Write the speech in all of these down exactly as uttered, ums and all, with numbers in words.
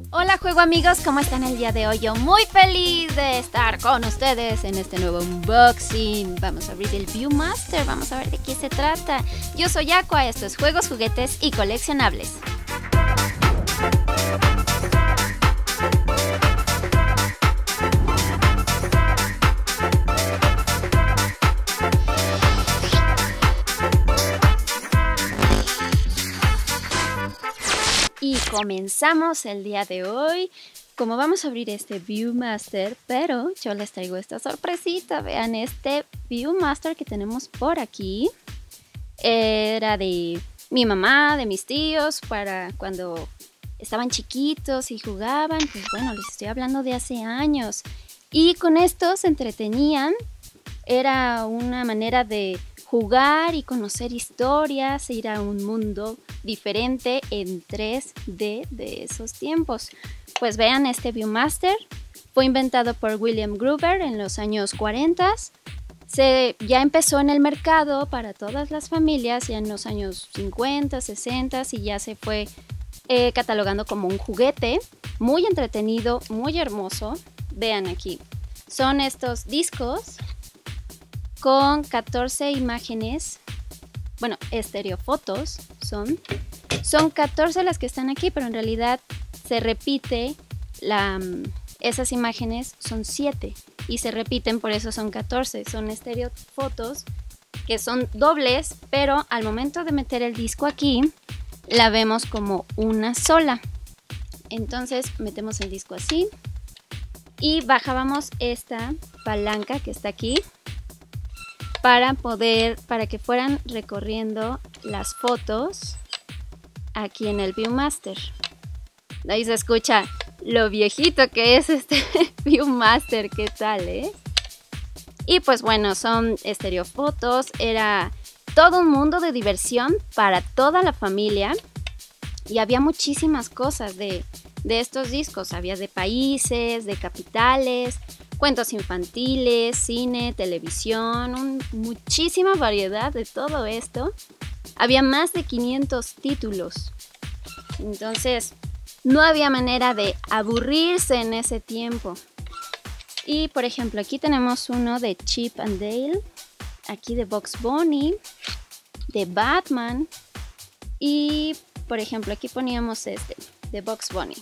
Hola juego amigos, ¿cómo están el día de hoy? Yo muy feliz de estar con ustedes en este nuevo unboxing. Vamos a abrir el Viewmaster, vamos a ver de qué se trata. Yo soy Aqua, esto es Juegos, Juguetes y Coleccionables. Y comenzamos el día de hoy. Como vamos a abrir este Viewmaster, pero yo les traigo esta sorpresita. Vean, este Viewmaster que tenemos por aquí era de mi mamá, de mis tíos, para cuando estaban chiquitos y jugaban. Pues bueno, les estoy hablando de hace años. Y con esto se entretenían. Era una manera de jugar y conocer historias, ir a un mundo diferente en tres D de esos tiempos. Pues vean, este Viewmaster fue inventado por William Gruber en los años cuarenta. Se, ya empezó en el mercado para todas las familias ya en los años cincuenta, sesenta y ya se fue eh, catalogando como un juguete muy entretenido, muy hermoso. Vean aquí, son estos discos con catorce imágenes, bueno, estereofotos son, son catorce las que están aquí, pero en realidad se repite, la, esas imágenes son siete y se repiten, por eso son catorce, son estereofotos que son dobles, pero al momento de meter el disco aquí, la vemos como una sola. Entonces metemos el disco así y bajábamos esta palanca que está aquí, para poder, para que fueran recorriendo las fotos aquí en el Viewmaster. Ahí se escucha lo viejito que es este Viewmaster, ¿qué tal, eh? Y pues bueno, son estereofotos, era todo un mundo de diversión para toda la familia y había muchísimas cosas de, de estos discos, había de países, de capitales, cuentos infantiles, cine, televisión, un, muchísima variedad de todo esto. Había más de quinientos títulos. Entonces, no había manera de aburrirse en ese tiempo. Y, por ejemplo, aquí tenemos uno de Chip and Dale. Aquí de Bugs Bunny. De Batman. Y, por ejemplo, aquí poníamos este, de Bugs Bunny.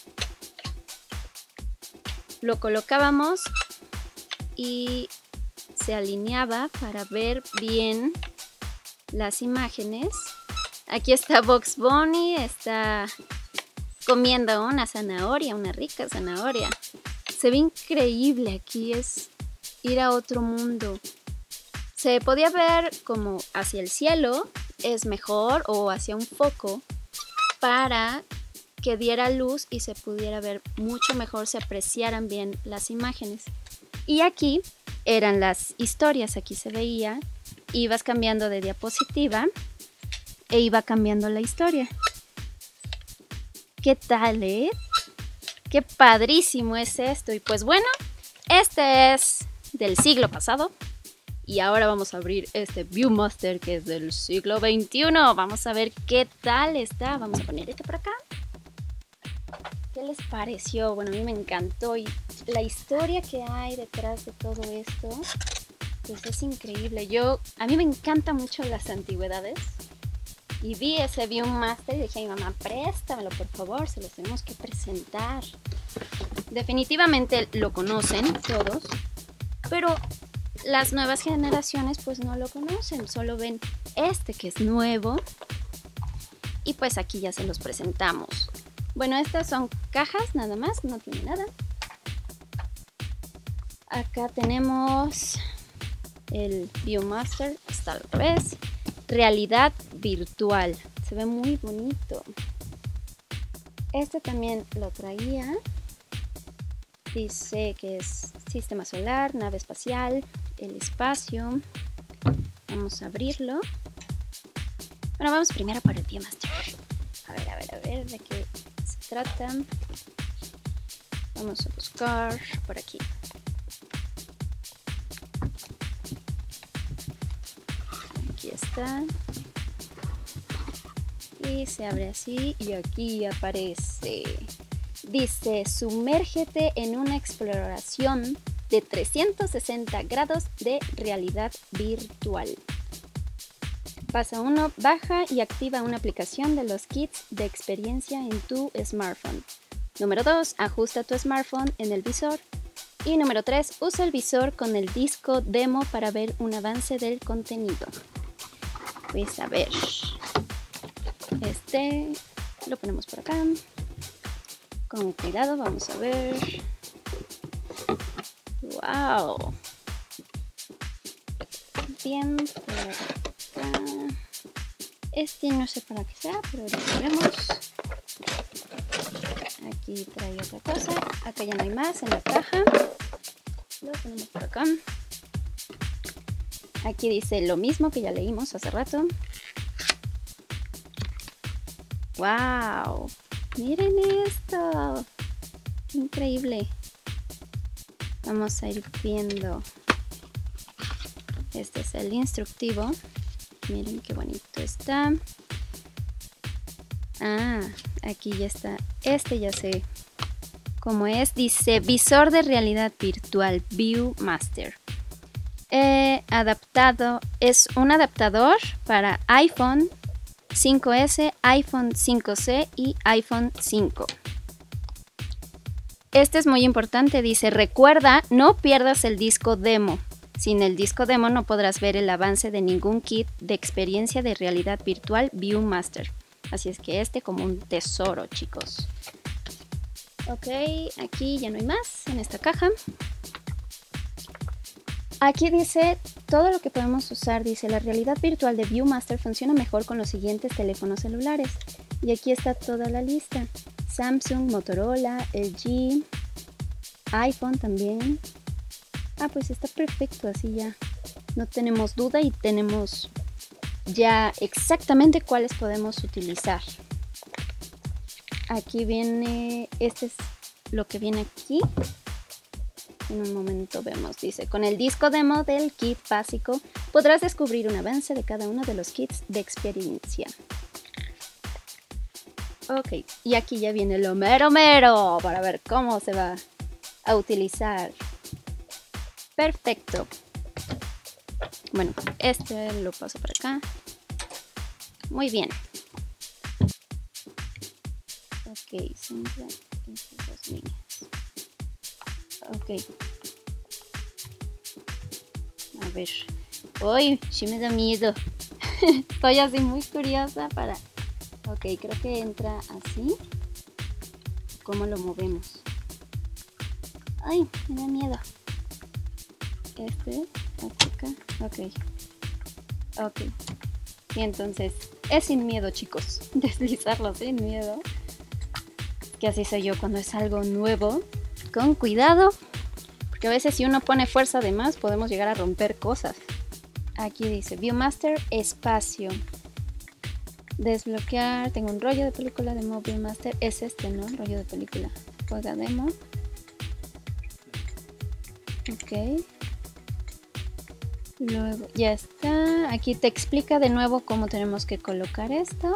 Lo colocábamos y se alineaba para ver bien las imágenes. Aquí está Bugs Bunny, está comiendo una zanahoria, una rica zanahoria. Se ve increíble, aquí es ir a otro mundo. Se podía ver como hacia el cielo, es mejor, o hacia un foco para que diera luz y se pudiera ver mucho mejor, se apreciaran bien las imágenes. Y aquí eran las historias, aquí se veía, ibas cambiando de diapositiva e iba cambiando la historia. ¿Qué tal, eh? ¡Qué padrísimo es esto! Y pues bueno, este es del siglo pasado y ahora vamos a abrir este Viewmaster que es del siglo veintiuno. Vamos a ver qué tal está. Vamos a poner este por acá. ¿Qué les pareció? Bueno, a mí me encantó y la historia que hay detrás de todo esto pues es increíble. Yo, a mí me encantan mucho las antigüedades y vi ese Viewmaster y dije a mi mamá, préstamelo por favor, se los tenemos que presentar. Definitivamente lo conocen todos, pero las nuevas generaciones pues no lo conocen, solo ven este que es nuevo y pues aquí ya se los presentamos. Bueno, estas son cajas nada más, no tiene nada. Acá tenemos el Viewmaster, está al revés. Realidad virtual, se ve muy bonito. Este también lo traía. Dice que es sistema solar, nave espacial, el espacio. Vamos a abrirlo. Bueno, vamos primero por el Viewmaster. A ver, a ver, a ver, de qué se trata. Vamos a buscar por aquí. Aquí está. Y se abre así y aquí aparece Dice, sumérgete en una exploración de trescientos sesenta grados de realidad virtual. Paso uno, baja y activa una aplicación de los kits de experiencia en tu smartphone. Número dos, ajusta tu smartphone en el visor. Y número tres, usa el visor con el disco demo para ver un avance del contenido. Pues a ver, este lo ponemos por acá. Con cuidado, vamos a ver. ¡Wow! Bien, por acá. Este no sé para qué sea, pero lo veremos. Aquí trae otra cosa. Acá ya no hay más en la caja. Lo ponemos por acá. Aquí dice lo mismo que ya leímos hace rato. ¡Wow! Miren esto. ¡Qué increíble! Vamos a ir viendo. Este es el instructivo. Miren qué bonito está. Ah, aquí ya está. Este ya sé cómo es. Dice visor de realidad virtual ViewMaster. Eh, adaptado. Es un adaptador para iPhone cinco ese, iPhone cinco ce y iPhone cinco. Este es muy importante. Dice, recuerda, no pierdas el disco demo. Sin el disco demo no podrás ver el avance de ningún kit de experiencia de realidad virtual ViewMaster. Así es que este como un tesoro, chicos. Ok, aquí ya no hay más en esta caja. Aquí dice todo lo que podemos usar. Dice, la realidad virtual de ViewMaster funciona mejor con los siguientes teléfonos celulares. Y aquí está toda la lista. Samsung, Motorola, L G, iPhone también. Ah, pues está perfecto, así ya no tenemos duda y tenemos ya exactamente cuáles podemos utilizar. Aquí viene, este es lo que viene aquí. En un momento vemos, dice, con el disco demo del kit básico podrás descubrir un avance de cada uno de los kits de experiencia. Ok, y aquí ya viene lo mero mero para ver cómo se va a utilizar. Perfecto. Bueno, este lo paso para acá. Muy bien. Ok, siempre estas dos líneas. Ok. A ver. Uy, sí me da miedo. Estoy así muy curiosa para... Ok, creo que entra así. ¿Cómo lo movemos? Ay, me da miedo. Este, acá, ok. Ok. Y entonces, es sin miedo, chicos. Deslizarlo sin miedo. Que así soy yo cuando es algo nuevo. Con cuidado. Porque a veces si uno pone fuerza de más, podemos llegar a romper cosas. Aquí dice, ViewMaster espacio. Desbloquear. Tengo un rollo de película de modo ViewMaster. Es este, ¿no? Rollo de película. Juega demo. Ok. Luego ya está. Aquí te explica de nuevo cómo tenemos que colocar esto.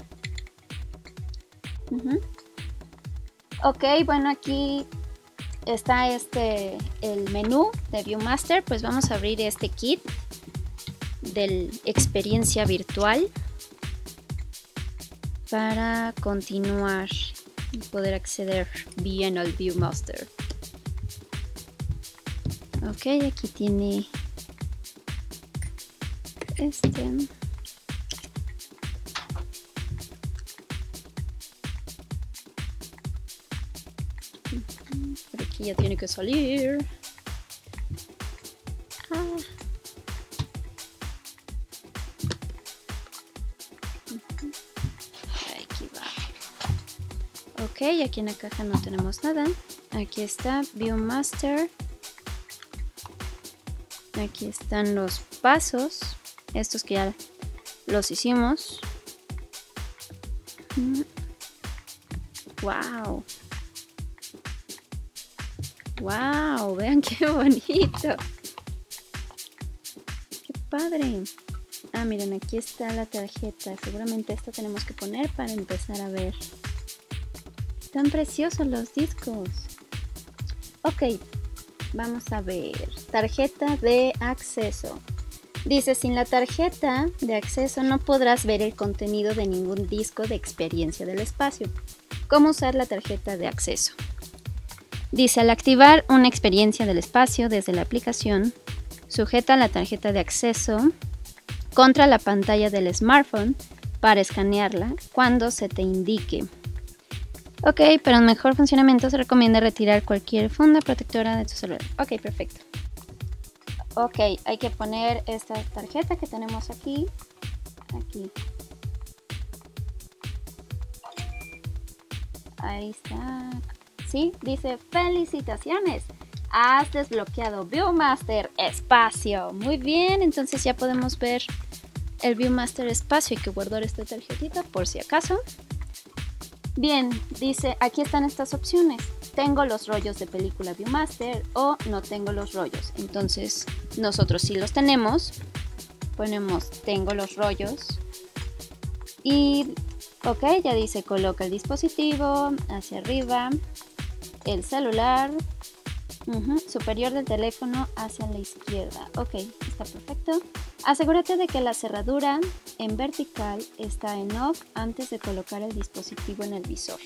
Uh-huh. Ok, bueno, aquí está este el menú de ViewMaster. Pues vamos a abrir este kit de experiencia virtual para continuar y poder acceder bien al ViewMaster. Ok, aquí tiene este. Por aquí ya tiene que salir. Ah. Aquí va. Ok, aquí en la caja no tenemos nada. Aquí está ViewMaster. Aquí están los pasos. Estos que ya los hicimos. Wow. Wow, vean qué bonito. Qué padre. Ah, miren, aquí está la tarjeta. Seguramente esto tenemos que poner para empezar a ver. están preciosos los discos. Ok, vamos a ver. Tarjeta de acceso. Dice, sin la tarjeta de acceso no podrás ver el contenido de ningún disco de experiencia del espacio. ¿Cómo usar la tarjeta de acceso? Dice, al activar una experiencia del espacio desde la aplicación, sujeta la tarjeta de acceso contra la pantalla del smartphone para escanearla cuando se te indique. Ok, para un mejor funcionamiento se recomienda retirar cualquier funda protectora de tu celular. Ok, perfecto. Ok, hay que poner esta tarjeta que tenemos aquí. Aquí. Ahí está. Sí, dice felicitaciones. Has desbloqueado Viewmaster Espacio. Muy bien, entonces ya podemos ver el Viewmaster Espacio. Hay que guardar esta tarjetita por si acaso. Bien, dice, aquí están estas opciones. Tengo los rollos de película Viewmaster o no tengo los rollos. Entonces, nosotros sí los tenemos. Ponemos tengo los rollos. Y, ok, ya dice coloca el dispositivo hacia arriba, el celular, uh-huh, superior del teléfono hacia la izquierda. Ok, está perfecto. Asegúrate de que la cerradura en vertical está en off antes de colocar el dispositivo en el visor.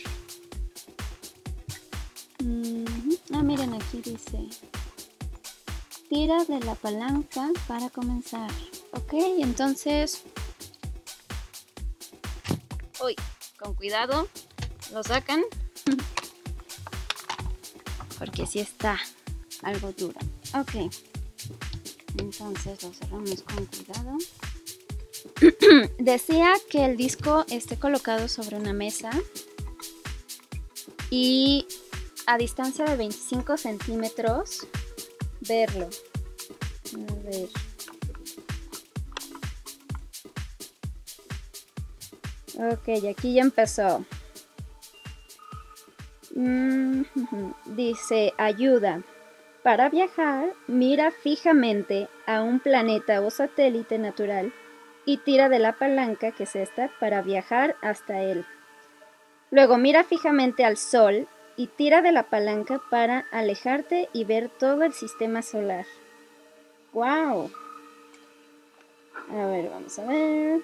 Uh-huh. Ah, miren, aquí dice tira de la palanca para comenzar. Ok, entonces, uy, con cuidado, lo sacan porque sí está algo duro. Ok, entonces lo cerramos con cuidado. Decía que el disco esté colocado sobre una mesa y a distancia de veinticinco centímetros verlo. A ver. Ok, aquí ya empezó. Mm, dice, ayuda. Para viajar, mira fijamente a un planeta o satélite natural y tira de la palanca, que es esta, para viajar hasta él. Luego mira fijamente al Sol y tira de la palanca para alejarte y ver todo el sistema solar. ¡Wow! A ver, vamos a ver.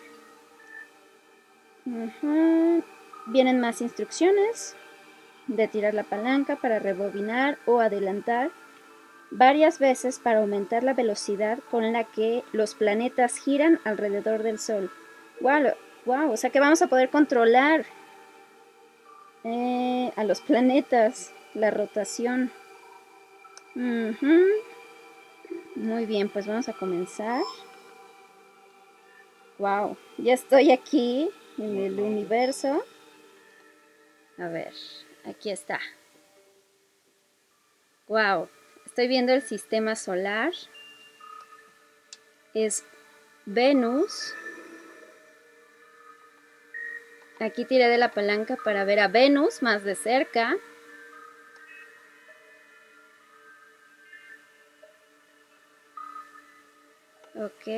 Uh-huh. Vienen más instrucciones de tirar la palanca para rebobinar o adelantar varias veces para aumentar la velocidad con la que los planetas giran alrededor del Sol. ¡Wow! ¡Wow! O sea que vamos a poder controlar eh, a los planetas, la rotación. Uh-huh. Muy bien, pues vamos a comenzar. ¡Wow! Ya estoy aquí en el universo. A ver, aquí está. ¡Wow! Estoy viendo el sistema solar. Es Venus. Aquí tiré de la palanca para ver a Venus más de cerca. Ok.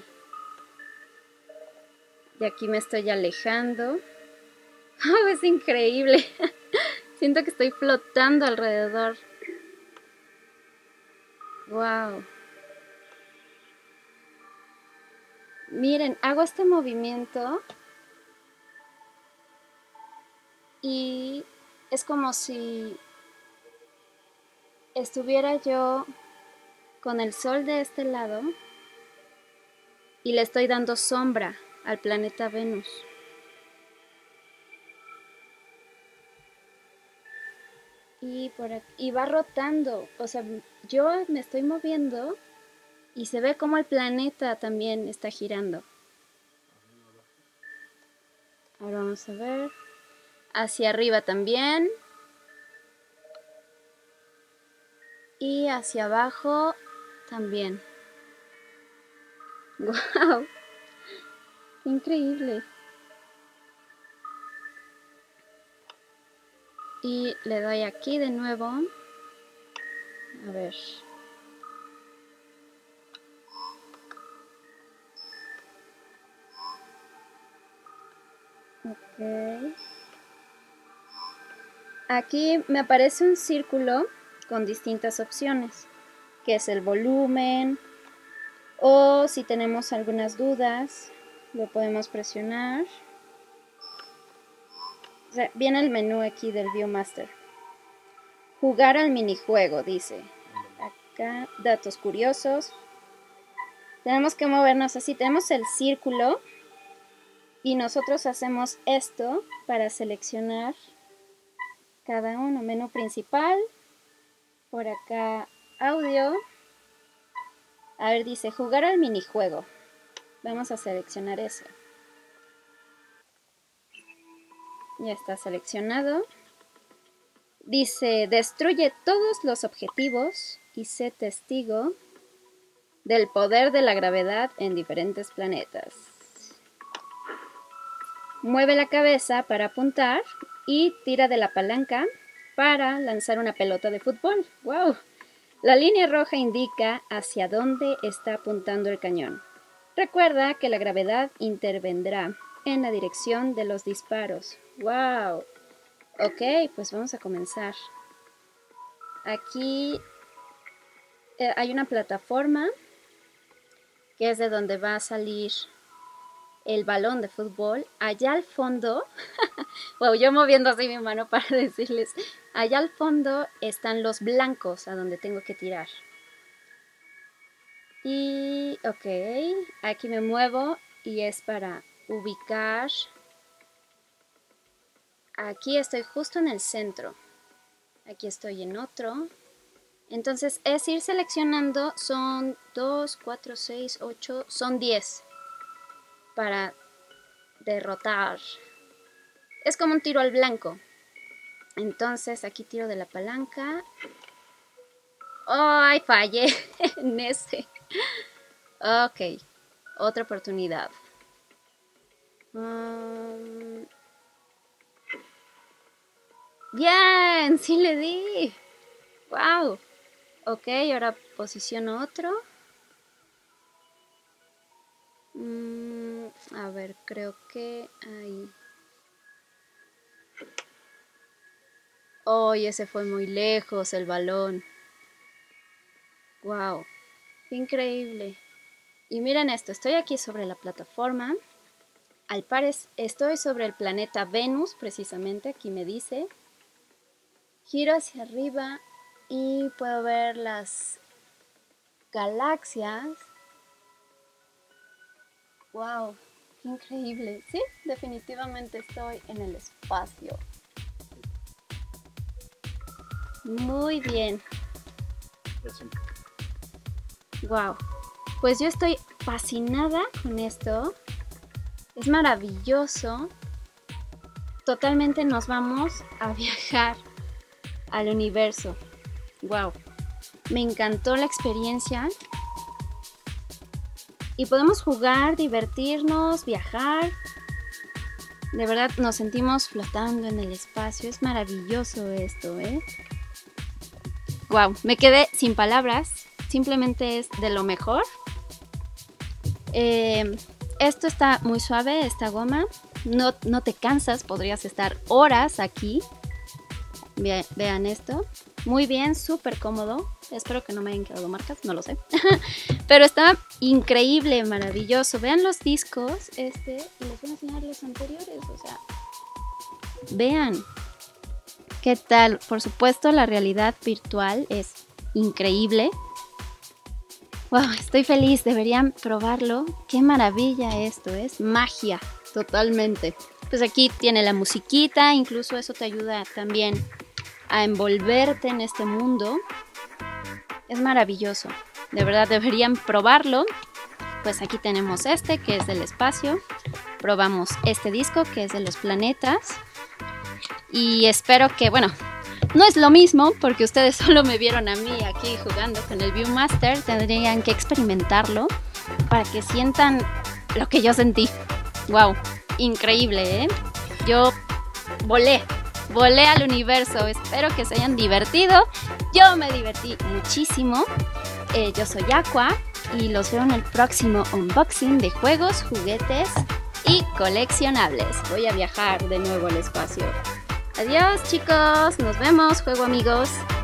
Y aquí me estoy alejando. ¡Oh, es increíble! Siento que estoy flotando alrededor. ¡Wow! Miren, hago este movimiento y es como si estuviera yo con el Sol de este lado y le estoy dando sombra al planeta Venus. Y, por aquí, y va rotando, o sea, yo me estoy moviendo y se ve como el planeta también está girando. Ahora vamos a ver. Hacia arriba también. Y hacia abajo también. ¡Wow! Increíble. Y le doy aquí de nuevo. A ver. Ok. aquí me aparece un círculo con distintas opciones, que es el volumen, o si tenemos algunas dudas, lo podemos presionar. O sea, viene el menú aquí del Viewmaster. Jugar al minijuego, dice. Acá, datos curiosos. Tenemos que movernos así. Tenemos el círculo y nosotros hacemos esto para seleccionar cada uno. Menú principal. Por acá, audio. A ver, dice jugar al minijuego. Vamos a seleccionar eso. Ya está seleccionado. Dice, destruye todos los objetivos y sé testigo del poder de la gravedad en diferentes planetas. Mueve la cabeza para apuntar y tira de la palanca para lanzar una pelota de fútbol. ¡Wow! La línea roja indica hacia dónde está apuntando el cañón. Recuerda que la gravedad intervendrá en la dirección de los disparos. ¡Wow! Ok, pues vamos a comenzar. Aquí eh, hay una plataforma que es de donde va a salir el balón de fútbol. Allá al fondo, wow, yo moviendo así mi mano para decirles, allá al fondo están los blancos a donde tengo que tirar. Y, ok, aquí me muevo y es para ubicar. Aquí estoy justo en el centro. Aquí estoy en otro. Entonces es ir seleccionando, son dos, cuatro, seis, ocho, son diez para derrotar. Es como un tiro al blanco. Entonces aquí tiro de la palanca. ¡Ay, fallé en ese! Ok, otra oportunidad. Um, ¡Bien! ¡Sí le di! ¡Wow! Ok, ahora posiciono otro. Mm, a ver, creo que ahí. ¡Oh, ese fue muy lejos el balón! ¡Wow! ¡Qué increíble! Y miren esto, estoy aquí sobre la plataforma. Al parecer estoy sobre el planeta Venus, precisamente, aquí me dice. Giro hacia arriba y puedo ver las galaxias. ¡Wow! ¡Qué increíble! Sí, definitivamente estoy en el espacio. Muy bien. ¡Wow! Pues yo estoy fascinada con esto. Es maravilloso. Totalmente nos vamos a viajar al universo. ¡Wow! Me encantó la experiencia. Y podemos jugar, divertirnos, viajar. De verdad nos sentimos flotando en el espacio. Es maravilloso esto, ¿eh? ¡Wow! Me quedé sin palabras. Simplemente es de lo mejor. Eh, esto está muy suave, esta goma. No, no te cansas, podrías estar horas aquí. Ve, vean esto. Muy bien, súper cómodo. Espero que no me hayan quedado marcas, no lo sé. Pero está increíble, maravilloso. Vean los discos, este, y les voy a enseñar los anteriores, o sea. Vean. ¿Qué tal? Por supuesto, la realidad virtual es increíble. Wow, estoy feliz, deberían probarlo. Qué maravilla esto, es magia, totalmente. Pues aquí tiene la musiquita, incluso eso te ayuda también a envolverte en este mundo. Es maravilloso, de verdad deberían probarlo. Pues aquí tenemos este que es del espacio. Probamos este disco que es de los planetas. Y espero que, bueno, no es lo mismo porque ustedes solo me vieron a mí aquí jugando con el Viewmaster. Tendrían que experimentarlo para que sientan lo que yo sentí. Wow, increíble, ¿eh? Yo volé, volé al universo. Espero que se hayan divertido. Yo me divertí muchísimo. Eh, yo soy Aqua y los veo en el próximo unboxing de juegos, juguetes y coleccionables. Voy a viajar de nuevo al espacio. Adiós chicos, nos vemos, juego amigos.